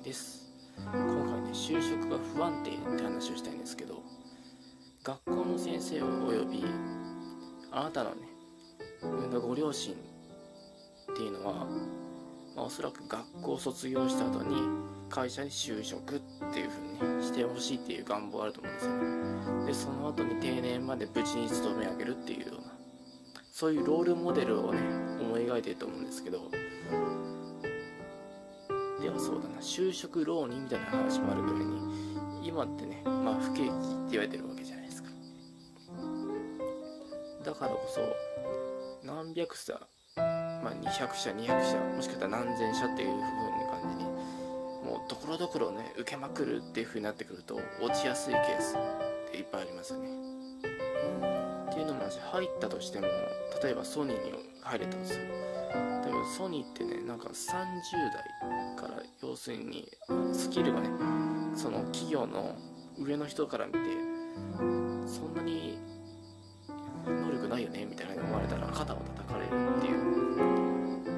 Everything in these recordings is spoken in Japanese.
です。今回ね、就職が不安定って話をしたいんですけど、学校の先生およびあなたのね、産んだご両親っていうのは、おそらく学校を卒業した後に会社に就職っていう風に、してほしいっていう願望があると思うんですよね。で、その後に定年まで無事に勤め上げるっていうような、そういうロールモデルをね、思い描いてると思うんですけど、ではそうだな、就職浪人みたいな話もあるぐらいに、今ってね、不景気って言われてるわけじゃないですか。だからこそ、何百社、200社、200社、もしかしたら何千社っていう風な感じに、もうところどころね、受けまくるっていう風になってくると、落ちやすいケースっていっぱいありますよね。っていうのも入ったとしても、例えばソニーに入れたとする。だけどソニーってね、なんか30代から要するにスキルがね、その企業の上の人から見てそんなに能力ないよねみたいなに思われたら肩を叩かれるっていう、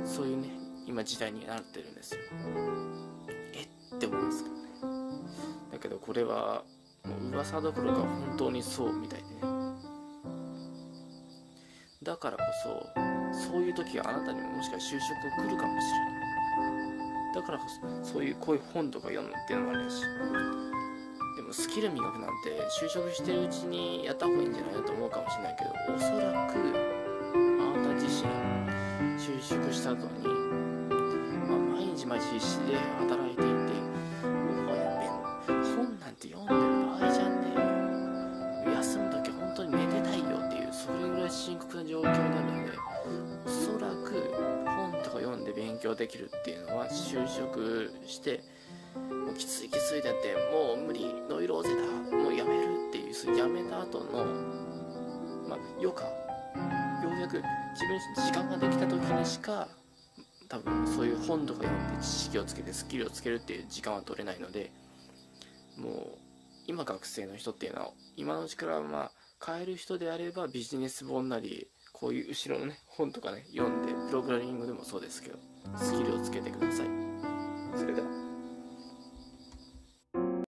そういうね、今時代になってるんですよ。って思うんですけどね。だけどこれはもう噂どころか本当にそうみたいでね。だからこそ、そういう時があなたにももしかしたら就職来るかもしれない。だからこそ、こういう本とか読むっていうのもあるし。でもスキル磨くなんて就職してるうちにやった方がいいんじゃないかと思うかもしれないけど、おそらくあなた自身就職した後に、毎日毎日必死で働いていて、もはや本なんて読んでる場合じゃんねえよ、休む時本当に寝てたいよっていう、それぐらい深刻な状況になるので、おそらく本とか読んで勉強できるっていうのは、就職してもうきついってもう無理、ノイローゼだ、もうやめるっていう、それやめた後のようやく自分に時間ができた時にしか多分そういう本とか読んで知識をつけてスキルをつけるっていう時間は取れないので、もう今学生の人っていうのは今のうちから買える人であればビジネス本なりこういう後ろのね本とかね読んで、プログラミングでもそうですけどスキルをつけてください。それでは。